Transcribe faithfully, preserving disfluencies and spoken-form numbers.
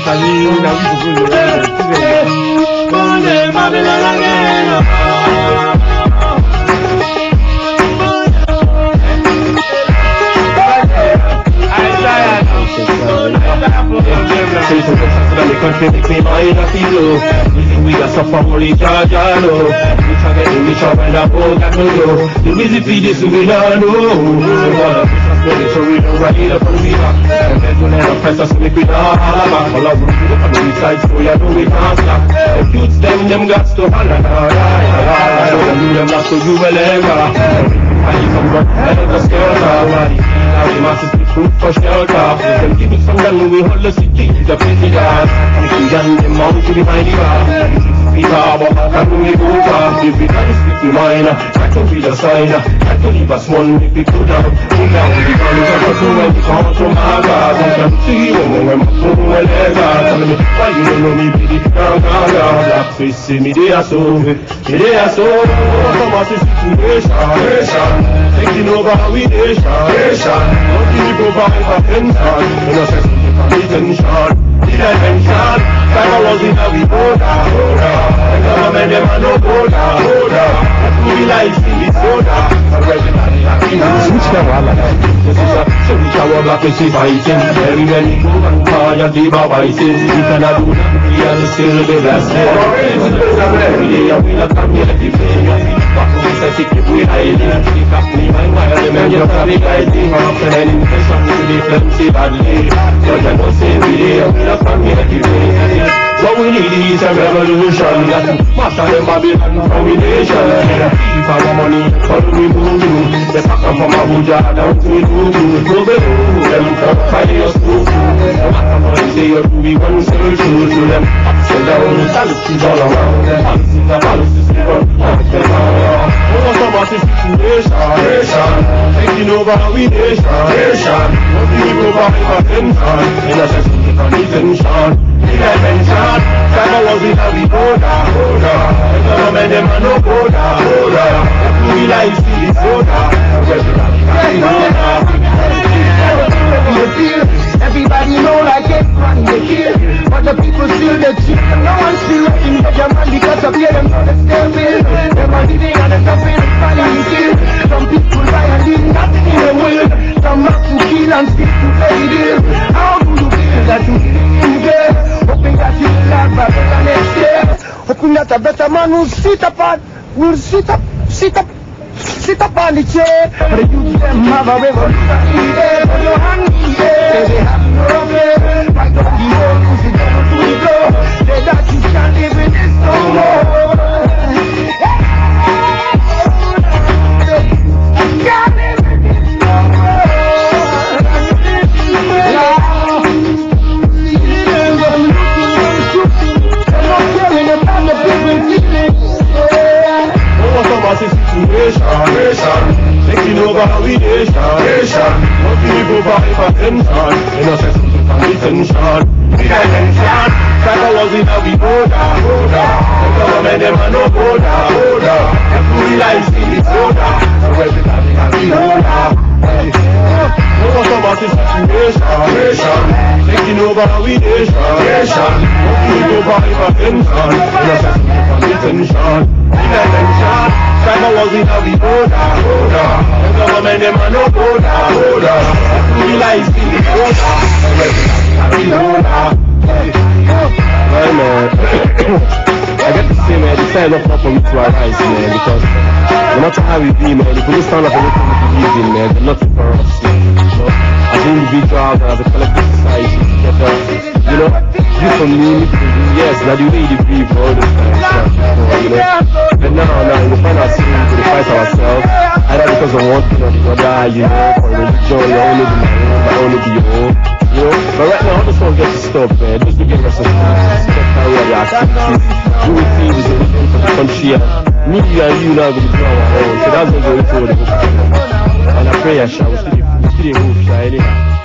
We got suffer for each other, no. We try to get rich up and up, oh, that no, no. The busy feed this we don't know. We wanna push us, so we don't ride up on the river. And then we never press us, so we don't holler back. All of them look on the side, so you know we can't stop. The youths, them, them got to holler, I don't do them, that's so you will ever. And you come from hell, the skelter, now we must speak food for shelter. Them give me some gun, we hold the city, the pretty guys. If we gun them out to the mighty bar. People about how can we go far? If we can't speak the minor, I can be the signer. I can leave us one if we go down. Go down, we can't look at the when we come to my God. I can see you when I'm from my leg. Tell me, why you don't know me, baby? Down, down, down. Black face, see me, they are so. They are so. Some of the situation. Taking over how we nation. Don't give me provide attention. You know, say something from the tension. The dimension. Time was in a we border. The government them a no border. We like in the soda. Everybody happy now. Switch them all like that. This is a so we can walk like we see fighting. Every man you go and fire the fighting. We cannot do that. We are still the best. Every day we not come here to play. We say sick if we hide it. If I me my mind, the man you can be guiding. And then in the shop we be plenty badly. But I don't say we day we not come here to play. What we need is a revolution that master them Babylon from the nation. Keep our money, follow me move. They pack them from Abuja down to Inugu. Go be move, them come find us through. No matter what they say, we want to sell through to them. Ups and downs, policies all around. Policies are policies, we run up them all. What's about this situation? Taking over how we nation. What do we provide attention? In a sense, we can attention. Dimension, time was in a we border, the government them a no border, we like see the soda, everybody know like everyone they kill, but the people still they cheat, no one still looking for your man because of you, them know they stay real, them are living and they're suffering and falling kill, some people lie and leave nothing in the will, some have to kill and still to pay the bill, how do you feel that you in there? Hoping that you will have better than next year. Hoping that a better man will sit up on, will sit up, sit up, sit up on the chair. But the youth them have a revolution there. Put your hand in there. They have no way. Fight up the wall, use the devil to the floor. Say that you can't live with this no more. You can't live with this no more. What's about the situation? Taking over how we nation. What do we provide attention? In a sense, something from the tension. The dimension. Time was in a we border. The government them a no border. Every life in the soda. So everybody has the order. What's about the situation? Taking over how we nation. What do we provide attention? In a sense, something from the tension. The dimension. Time was in a we border. The government them a no border. Every life in the soda. So everybody has the order. Well, man, I get to say, man, it's time enough for me to arise, man, because no matter how we be, man, if we don't stand up for what we believe in, man, there's nothing for us, you know, as individuals and as a collective society together, you know, you for me, me for you, yes, now the way you breathe for all this time, you know, but now, now, we find ourselves to fight ourselves, either because of one thing or the other, you know, for religion, your own, maybe my own, my own, maybe your own. You know, but right now, I just want to get to stop, man. Just to get responsibility, stop carry out the activities, do the things for the country, and me and you now going to do our own. So that's what we're going to do. And I pray I shall. We still in hope, shall anyhow.